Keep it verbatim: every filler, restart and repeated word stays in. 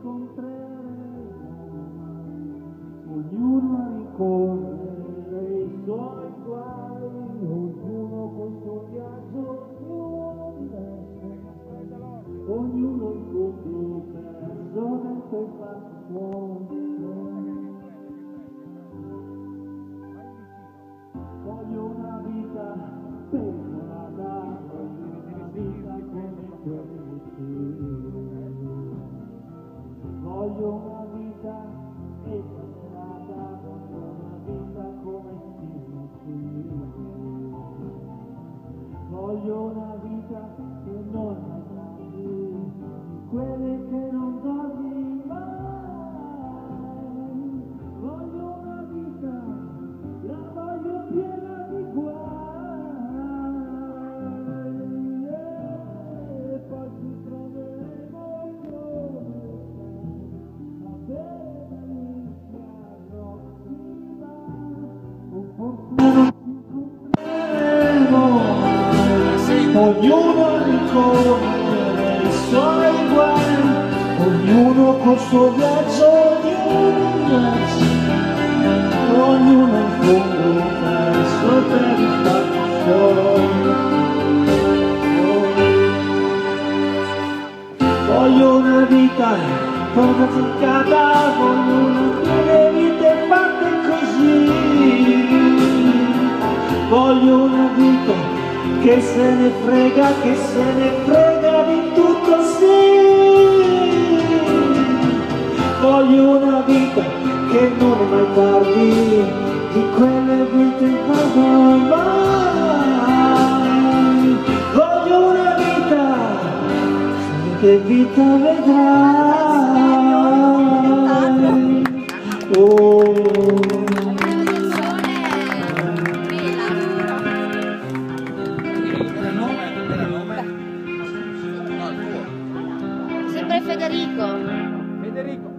ognuno ricorre i suoi guai, ognuno col suo viaggio, ognuno diverso, ognuno il fondo perso nel suo fatto suono. Voglio una vita spericolata, voglio una vita come questi, voglio una vita esagerata, voglio una vita come questi, voglio una vita che non ha grandi, quelle che non dormi mai, voglio una vita, la voglio piena di guai, e poi ci troveremo come la bella inizia prossima, o forse non ci incontreremo mai, ognuno ricorre i suoi guai, ognuno col suo viaggio, ognuno diverso, ognuno in fondo perso per il fatto suo. Voglio una vita come ziccata, voglio una delle vite fatte così, voglio una vita che se ne frega, che se ne frega di tutto, sì, voglio una vita che non è mai tardi, di quelle vite non mai, voglio una vita, che vita vedrai, oh. Sempre Federico. Federico.